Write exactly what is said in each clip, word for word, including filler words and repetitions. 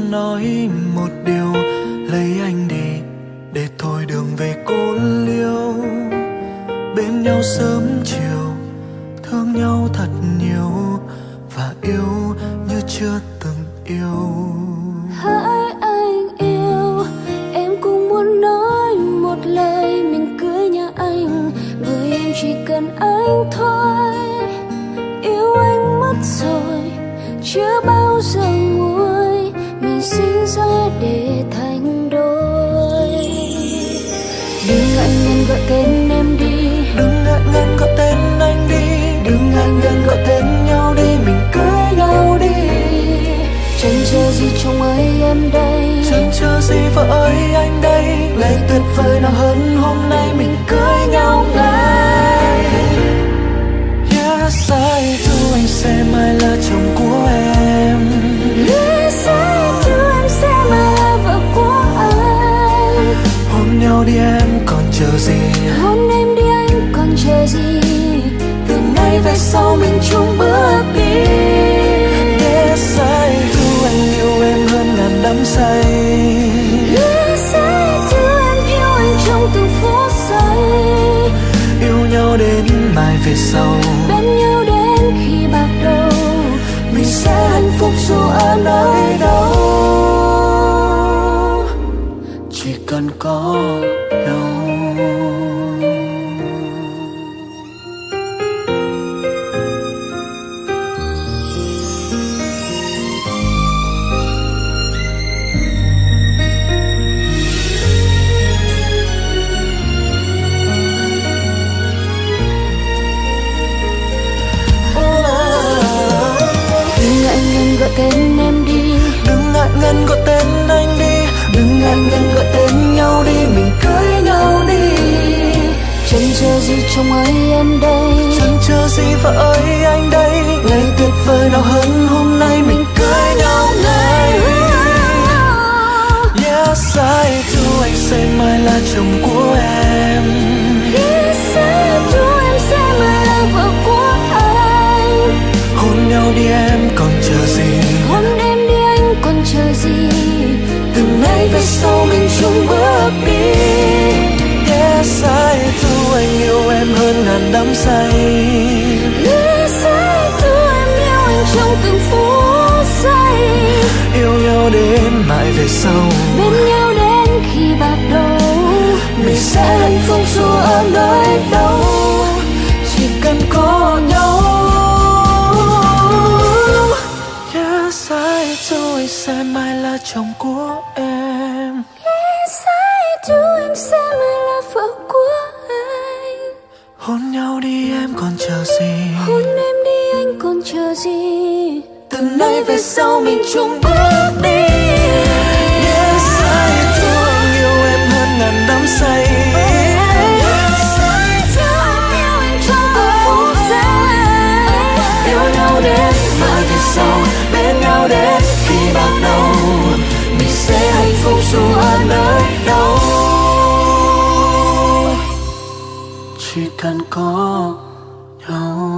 muốn nói một điều, lấy anh đi để thôi đường về cô liêu. Bên nhau sớm chiều, thương nhau thật nhiều và yêu như chưa từng yêu. Hỡi anh yêu, em cũng muốn nói một lời mình cưới nhà anh, bởi em chỉ cần anh thôi. Yêu anh mất rồi, chưa bao giờ nguôi, mình sinh ra để thành đôi. Đừng ngại ngần gọi tên em đi, đừng ngại ngần gọi tên anh đi, đừng ngại ngần gọi tên nhau đi, mình cưới nhau đi. Chẳng chờ gì chồng ơi em đây, chẳng chờ gì vợ ơi anh đây, ngày tuyệt vời nào hơn hôm nay mình cưới nhau ngay. Yes I do, anh sẽ mãi là chồng của em. Yes I do, em sẽ mãi là vợ của anh. Hôn nhau đi em còn chờ gì, hôn em đi anh còn chờ gì, từ nay về sau mình chung bước đi. Yes I do, anh yêu em hơn ngàn đắm say. Yes I do, em yêu anh trong từng phút giây. Yêu nhau đến mai về sau, bên nhau đến khi bạc đầu, mình sẽ hạnh phúc dù ở nơi đâu, chỉ cần có nhau. Gọi tên em đi, đừng ngại ngần gọi tên anh đi, đừng ngại ngần gọi tên nhau đi, mình cưới nhau đi. Chẳng chờ gì chồng ơi em đây, chẳng chờ gì vợ ơi anh đây, ngày tuyệt vời nào hơn hôm nay mình cưới nhau ngay. Yes I do, anh sẽ mãi là chồng của em. Yes I do, em sẽ mãi là vợ của anh. Hôn nhau đi em còn chờ gì, hôn em đi anh còn chờ gì, từ nay về sau mình chung bước đi. Yes I do, anh yêu em hơn ngàn đắm say. Yes I do, em yêu anh trong từng phút giây. Yêu nhau đến mãi về sau, bên nhau đến khi bạc đầu, mình sẽ hạnh phúc dù ở nơi đâu, chỉ cần có nhau. Yes I do, anh sẽ mãi là chồng của em. Yes I do, em sẽ mãi là vợ của anh. Hôn nhau đi em còn chờ gì, hôn em đi anh còn chờ gì, từ nay về sau mình chung bước đi. Yes I do, anh yêu em hơn ngàn đắm say. Yes I do, em yêu anh trong từng phút giây. Yêu nhau đến mãi về sau, bên nhau đến khi bạc đầu, mình sẽ hạnh phúc dù ở nơi đâu, chỉ cần có nhau.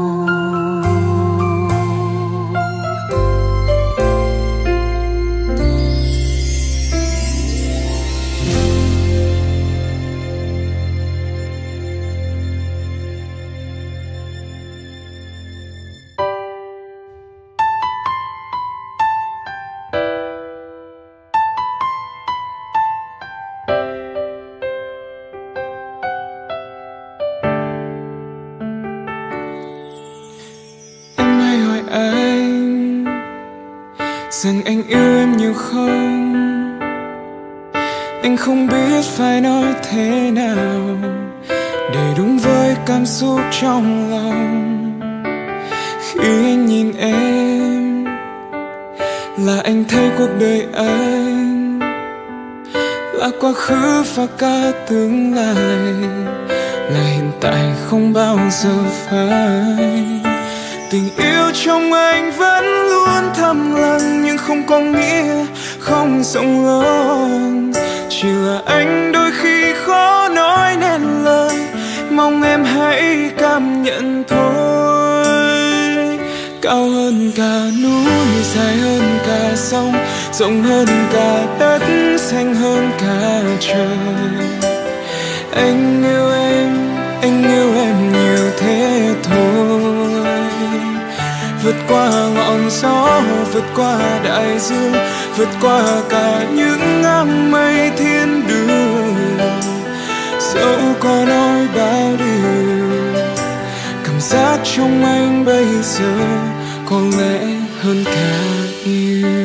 Rằng anh yêu em nhiều không, anh không biết phải nói thế nào để đúng với cảm xúc trong lòng. Khi anh nhìn em là anh thấy cuộc đời anh là quá khứ và cả tương lai, là hiện tại không bao giờ phai. Tình yêu trong anh vẫn luôn thầm lặng, nhưng không có nghĩa không rộng lớn. Chỉ là anh đôi khi khó nói nên lời, mong em hãy cảm nhận thôi. Cao hơn cả núi, dài hơn cả sông, rộng hơn cả đất, xanh hơn cả trời. Anh yêu em, anh yêu em nhiều thế thôi. Vượt qua ngọn gió, vượt qua đại dương, vượt qua cả những áng mây thiên đường. Dẫu có nói bao điều, cảm giác trong anh bây giờ có lẽ hơn cả yêu.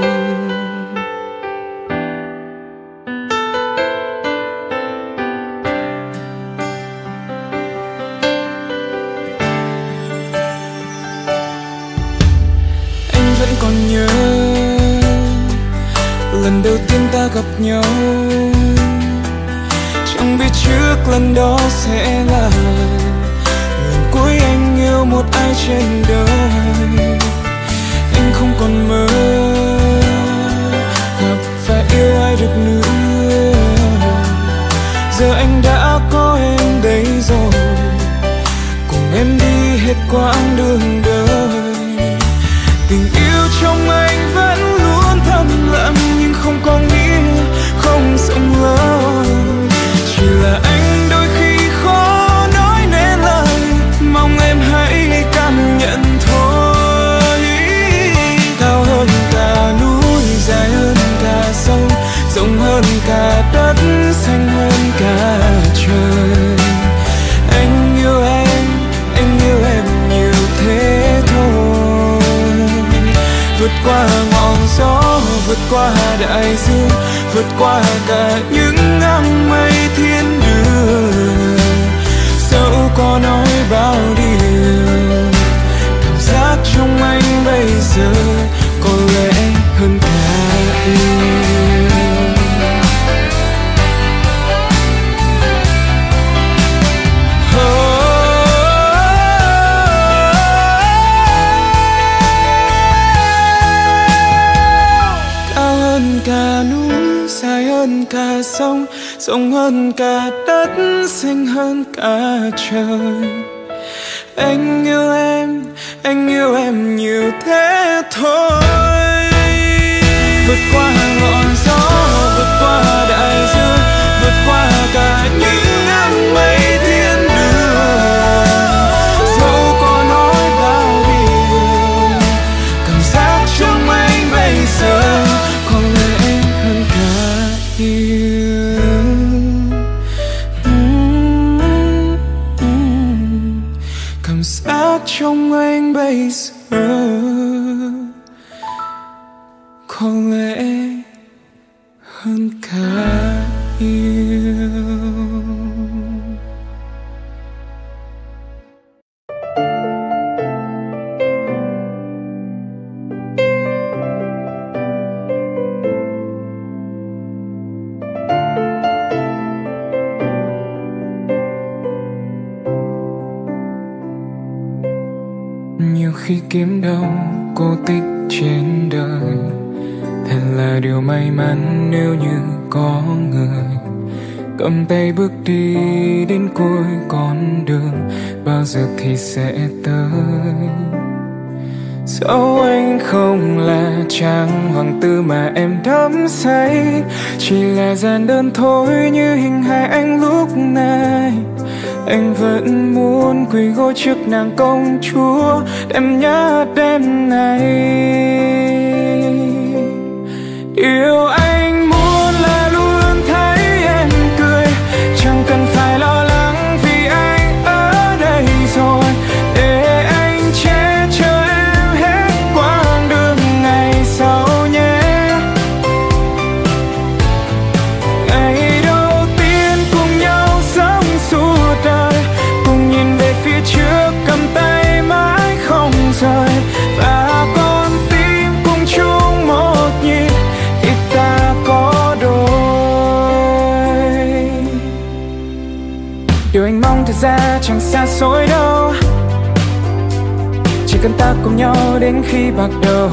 Anh vẫn còn nhớ lần đầu tiên ta gặp nhau, chẳng biết trước lần đó sẽ là lần cuối anh yêu một ai trên đời. Anh không còn mơ gặp và yêu ai được nữa. Giờ anh đã có em đây rồi, cùng em đi hết quãng đường đời. Tình yêu trong anh vẫn luôn thầm lặng, nhưng không có nghĩa không rộng lớn. Chỉ là anh đôi khi khó nói nên lời, mong em hãy cảm nhận thôi. Cao hơn cả núi, dài hơn cả sông, rộng hơn cả đất, xanh hơn cả trời. Anh yêu em, anh yêu em nhiều thế thôi. Vượt qua ngọn gió, vượt qua đại dương, vượt qua cả những áng mây thiên đường. Dẫu có nói bao điều, cảm giác trong anh bây giờ có lẽ hơn cả yêu. Cả núi, dài hơn cả sông, rộng hơn cả đất, xanh hơn cả trời. Anh yêu em, anh yêu em nhiều thế thôi. Vượt qua ngọn gió, vượt qua đại dương, vượt qua cả những áng mây thiên đường. Dẫu có nói bao điều, cảm giác trong anh bây giờ có lẽ hơn cả yêu. Cảm giác trong anh bây giờ có lẽ hơn cả yêu. Nhiều khi kiếm đâu cô tích trên đời, thật là điều may mắn nếu như có người cầm tay bước đi đến cuối con đường, bao giờ thì sẽ tới. Dẫu anh không là chàng hoàng tử mà em đắm say, chỉ là giản đơn thôi như hình hài anh lúc này. Anh vẫn muốn quỳ gối trước nàng công chúa đêm nhớ đêm này. Điều anh muốn là luôn thấy em cười, chẳng cần phải lo lắng vì anh ở đây rồi, để anh che chở em hết quãng đường ngày sau nhé. Ngày đầu tiên cùng nhau sống suốt đời, cùng nhìn về phía trước cầm tay mãi không rời, và con tim cùng chung một nhịp khi ta có đôi. Điều anh mong thật ra chẳng xa xôi đâu, chỉ cần ta cùng nhau đến khi bạc đầu.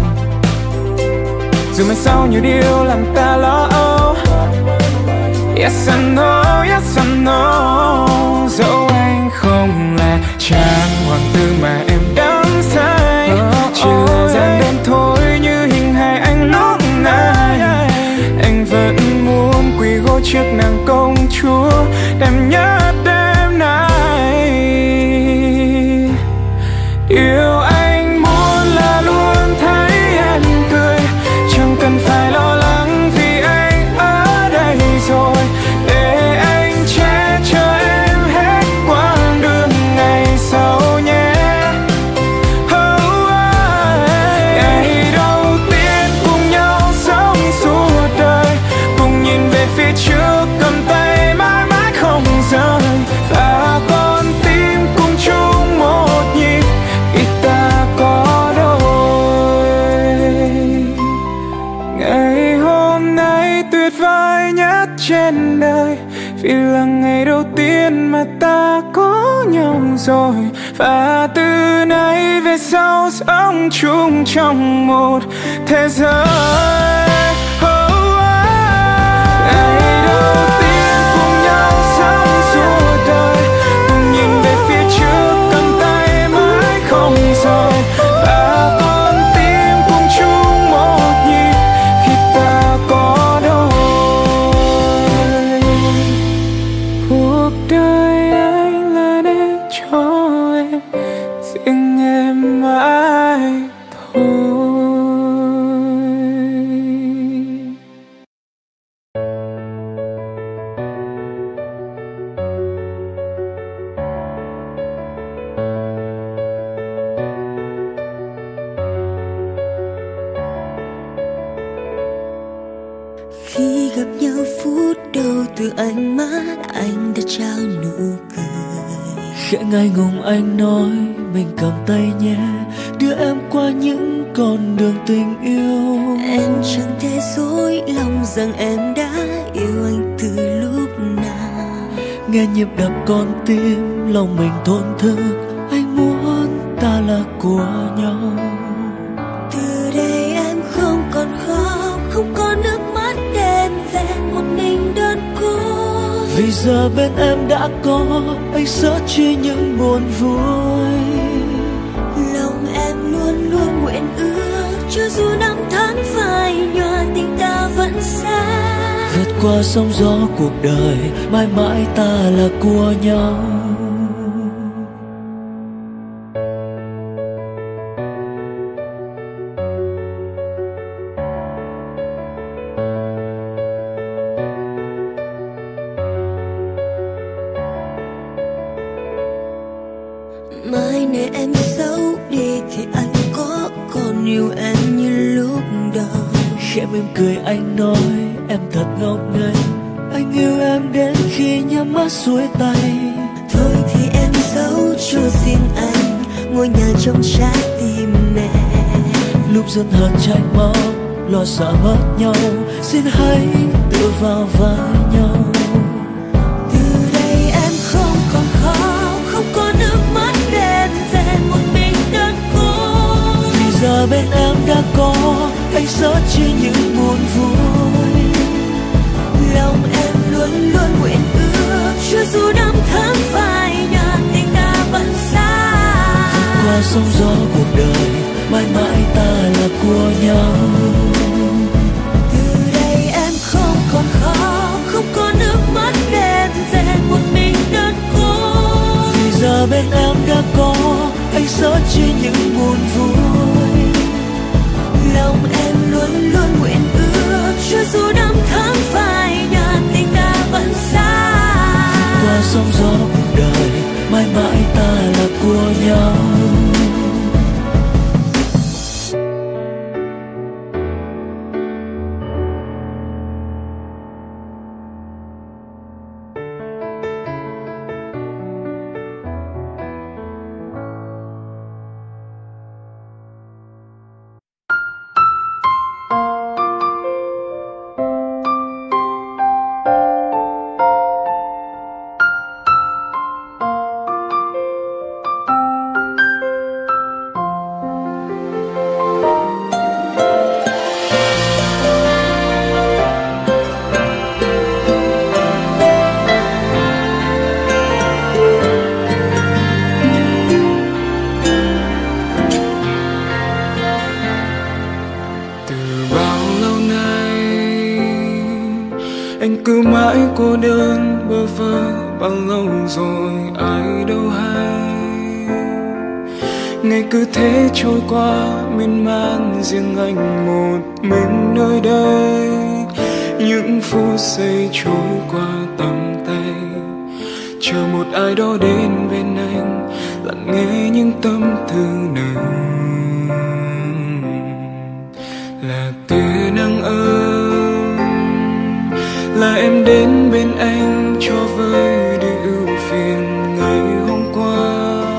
Dù mai sau nhiều điều làm ta lo âu, yes I know, yes I know. Dẫu anh không là chàng hoàng tử mà em đắm say, chỉ là giản đơn thôi như hình hài anh lúc vì là ngày đầu tiên mà ta có nhau rồi. Và từ nay về sau sống chung trong một thế giới. Oh, oh. Ngày đầu tiên cùng nhau sống suốt đời, cùng nhìn về phía trước cầm tay mãi không rời. Và con tim cùng chung một nhịp khi ta có đôi. Cuộc đời anh là để cho em, riêng em mãi thôi. Khi gặp nhau phút đầu từ ánh mắt anh đã trao nụ cười. Khẽ ngại ngùng anh nói mình cầm tay nhé, đưa em qua những con đường tình yêu. Em chẳng thể dối lòng rằng em đã yêu anh từ lúc nào. Nghe nhịp đập con tim lòng mình thổn thức, anh muốn ta là của nhau. Từ đây em không còn khóc, không có nước mắt đen vẹn một mình đơn cô. Vì giờ bên em đã có anh sớt chia những buồn vui. Lòng em luôn luôn nguyện ước, cho dù năm tháng phai nhòa tình ta vẫn xa. Vượt qua sóng gió cuộc đời, mãi mãi ta là của nhau. Mai này em xấu đi thì anh có còn yêu em như lúc đầu. Khẽ mỉm cười anh nói em thật ngốc nghếch, anh yêu em đến khi nhắm mắt xuôi tay. Thôi thì em giấu cho riêng anh ngôi nhà trong trái tim mẹ. Lúc dần hờn trách móc, lo sợ mất nhau, xin hãy tự vào vai nhau. Từ đây em không còn khóc, không có nước mắt đen vẹn một mình đơn cô. Vì giờ bên em đã có anh sớt chia những buồn vui. Lòng em luôn luôn nguyện ước, cho dù năm tháng phai nhạt tình ta vẫn xa. Vượt qua sóng gió cuộc đời, mãi mãi ta là của nhau. Từ đây em không còn khóc, không có nước mắt đen vẹn một mình đơn cô. Vì giờ bên em đã có anh sớt chia những buồn vui. Lòng em luôn luôn nguyện ước, cho dù năm tháng phai nhạt tình ta vẫn xa. Vượt qua sóng gió cuộc đời, mãi mãi ta là của nhau. Cứ mãi cô đơn bơ vơ bao lâu rồi ai đâu hay. Ngày cứ thế trôi qua miên man, riêng anh một mình nơi đây. Những phút giây trôi qua tầm tay, chờ một ai đó đến bên anh, lặng nghe những tâm tư nồng. Là tia nắng ấm, là em đến bên anh cho vơi đi ưu phiền ngày hôm qua.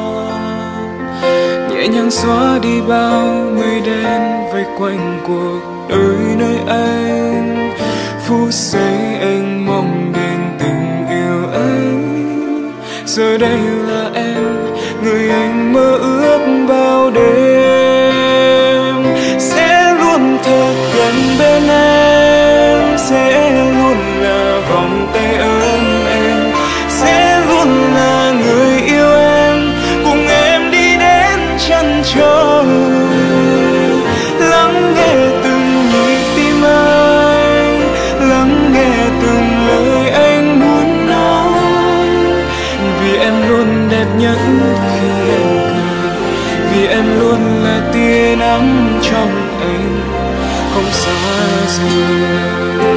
Nhẹ nhàng xóa đi bao mây đen vây quanh cuộc đời nơi anh. Phút giây anh mong đến tình yêu Giờ đây là em, người anh mơ ước bao đêm. Sẽ luôn thật gần bên em, sẽ luôn là vòng tay ấm em, sẽ luôn là người yêu em, cùng em đi đến chân trời. Lắng nghe từng nhịp tim anh, lắng nghe từng lời anh muốn nói. Vì em luôn đẹp nhất khi em cười, vì em luôn là tia nắng trong anh, không xa rời.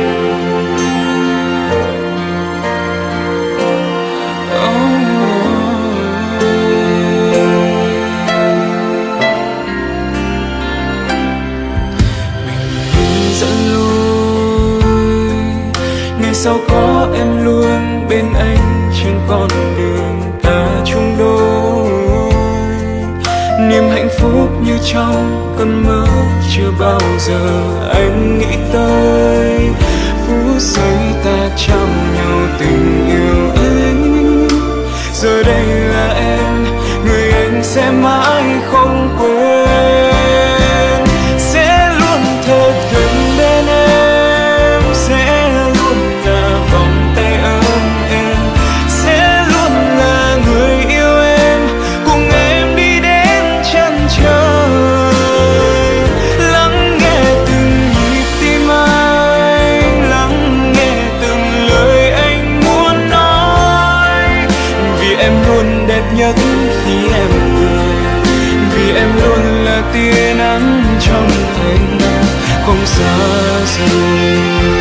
Sao có em luôn bên anh trên con đường ta chung đôi. Niềm hạnh phúc như trong cơn mơ chưa bao giờ anh nghĩ tới. Phút giây ta trao nhau tình yêu anh. Giờ đây là em, người anh sẽ mãi không quên. Sẽ luôn thật gần bên em, sẽ luôn là vòng tay ấm em, sẽ luôn là người yêu em, cùng em đi đến chân trời. Lắng nghe từng nhịp tim anh, lắng nghe từng lời anh muốn nói. Vì em luôn đẹp nhất khi em cười, vì em luôn là tia nắng trong anh, không xa rời.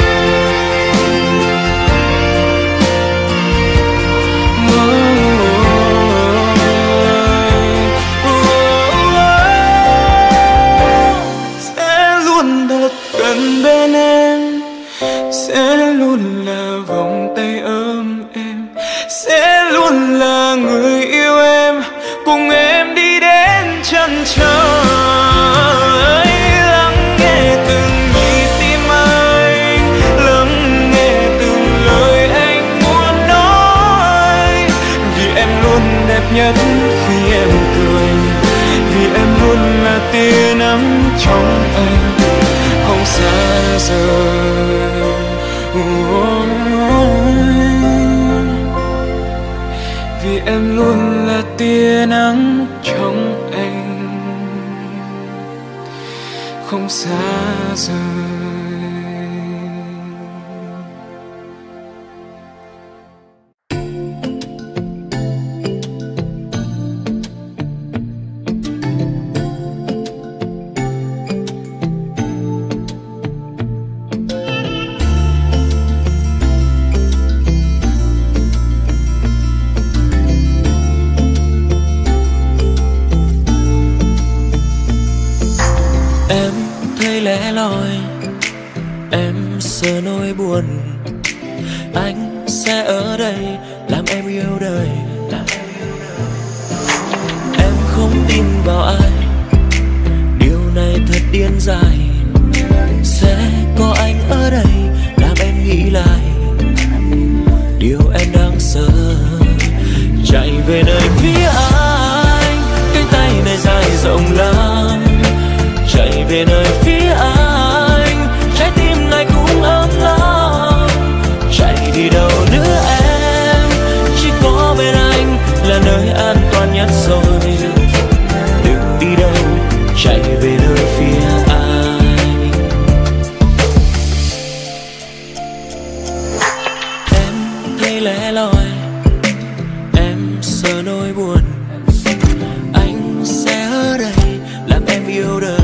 Sẽ luôn là vòng tay ấm em, sẽ luôn là người yêu em, cùng em đi đến chân trời. Lắng nghe từng nhịp tim anh, lắng nghe từng lời anh muốn nói. Vì em luôn đẹp nhất khi em cười, vì em luôn là tia nắng trong anh, không xa rời. Vì em luôn là tia nắng trong anh, không xa rời. Lẻ loi em sợ nỗi buồn, anh sẽ ở đây làm em yêu đời. Em không tin vào ai, điều này thật điên dại. Sẽ có anh ở đây làm em nghĩ lại điều em đang sợ. Chạy về nơi phía anh, cánh tay này dài rộng lắm. Chạy về nơi phía anh, trái tim này cũng ấm lắm. Chạy đi đâu nữa em, chỉ có bên anh là nơi an toàn nhất rồi. Đừng đi đâu, chạy về nơi phía anh. Em thấy lẻ loi, em sợ nỗi buồn, anh sẽ ở đây làm em yêu đời.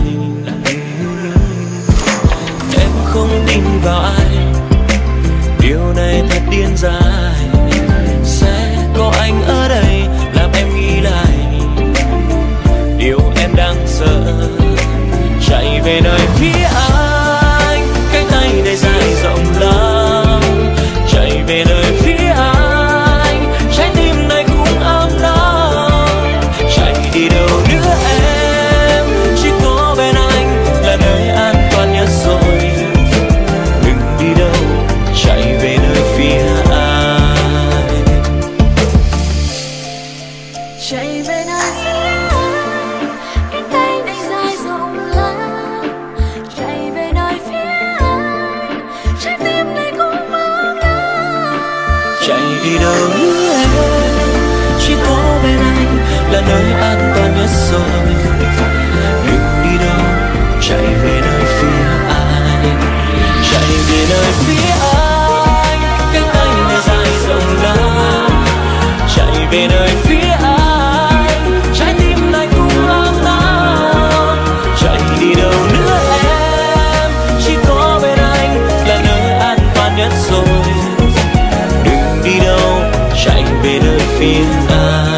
Không tin vào ai, điều này thật điên dại. Sẽ có anh ở đây làm em nghĩ lại điều em đang sợ. Chạy về nơi phía anh, cánh tay này dài rộng lắm. Chạy về nơi phía anh, trái tim này cũng ấm lắm. Chạy đi đâu nữa em, chỉ có bên anh là nơi an toàn nhất rồi. Chạy về nơi phía anh. đi đâu nữa em, chỉ có bên anh là nơi an toàn nhất rồi. Đừng đi đâu, chạy về nơi phía anh, chạy về nơi phía anh, cánh tay này dài rộng lớn, chạy về nơi phía anh, trái tim này cũng ấm nóng. Chạy đi đâu nữa em, chỉ có bên anh là nơi an toàn nhất rồi. Đừng đi đâu, chạy về nơi phía anh.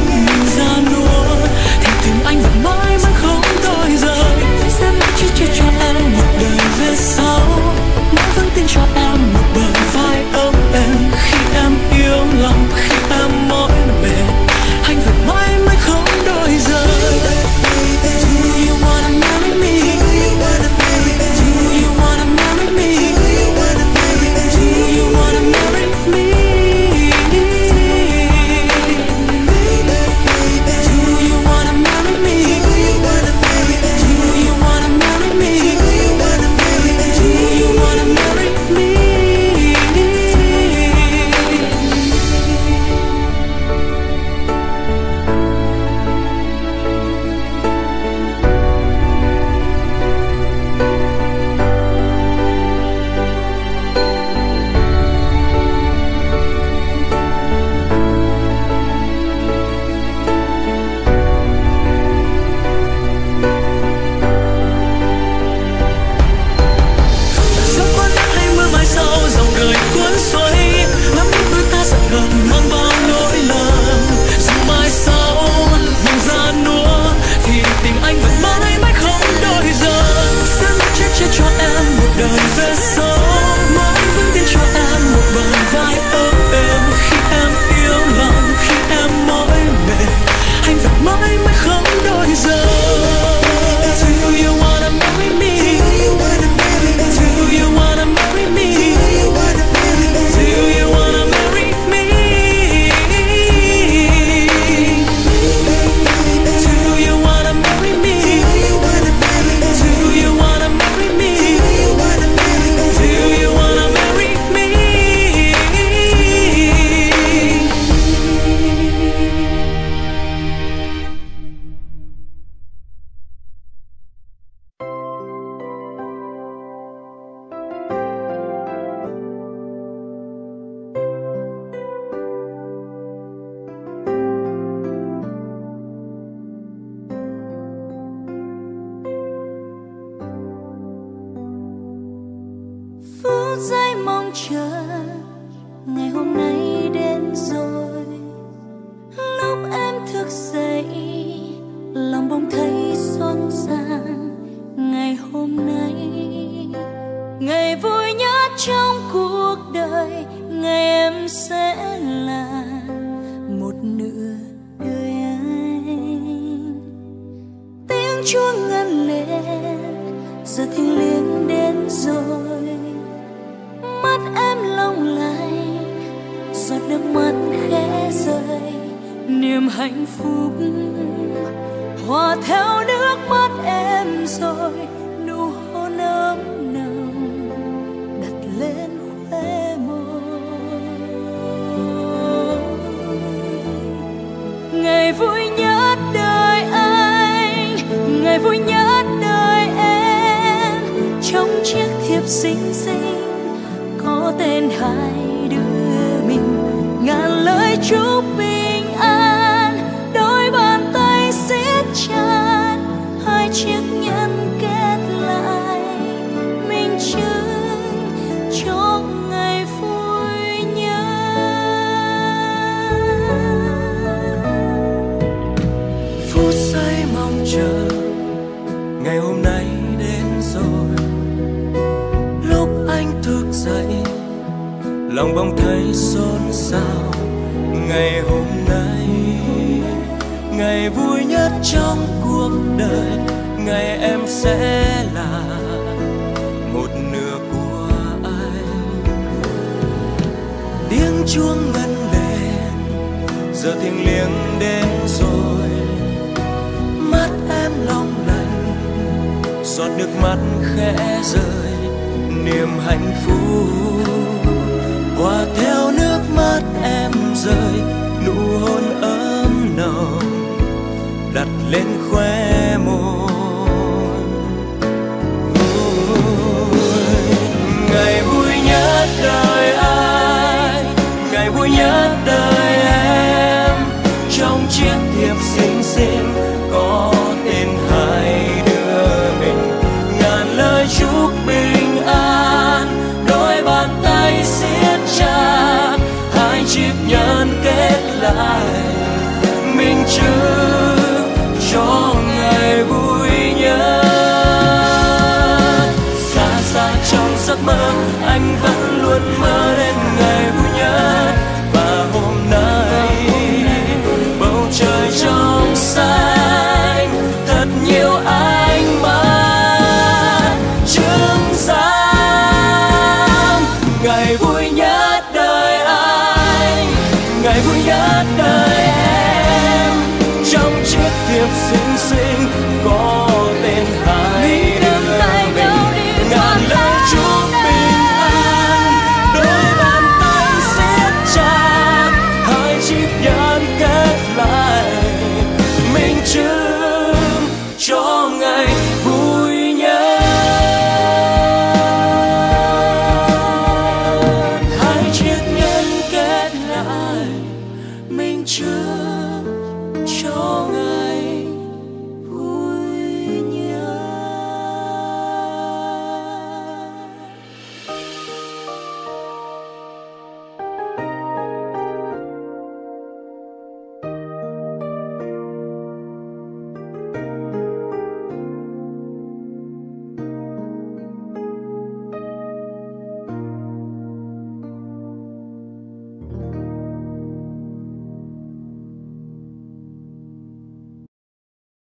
Cho phút giây mong chờ ngày hôm nay đến rồi. Lúc em thức dậy lòng bỗng thấy xót xa. Ngày hôm nay ngày vui nhất trong cuộc đời, ngày em sẽ là một nửa đời anh. Tiếng chuông ngân lên giờ thiêng liêng đến rồi. Mắt em long lanh giọt nước mắt khẽ rơi. Niềm hạnh phúc hòa theo nước mắt em rồi. Nụ hôn ấm nồng đặt lên khóe môi. Ngày vui nhất đời anh, ngày vui nhất đời em. Trong chiếc thiệp xinh xinh có tên hai đứa mình. Ngàn lời chúc bình an, đôi bàn tay siết chặt. Hai chiếc nhẫn kết lại minh chứng cho ngày vui nhất. Phút giây mong chờ ngày hôm nay đến rồi. Lúc anh thức dậy lòng bỗng thấy xôn xao. Ngày hôm nay ngày vui nhất trong cuộc đời, ngày em sẽ là một nửa của anh. Tiếng chuông ngân lên giờ thiêng liêng đến rồi. Mắt em long lanh giọt nước mắt khẽ rơi. Niềm hạnh phúc hòa theo nước mắt em rơi. Nụ hôn ấm nồng đặt lên khóe môi. Ngày vui nhất đời anh, ngày vui nhất đời em. Trong chiếc thiệp xinh xinh có tên hai đứa mình. Ngàn lời chúc bình an, đôi bàn tay siết chặt. Hai chiếc nhẫn kết lại minh chứng cho ngày vui nhất. Xa xa trong giấc mơ anh vẫn luôn mơ đến ngày vui nhất. Và hôm nay bầu trời trong xanh thật nhiều ánh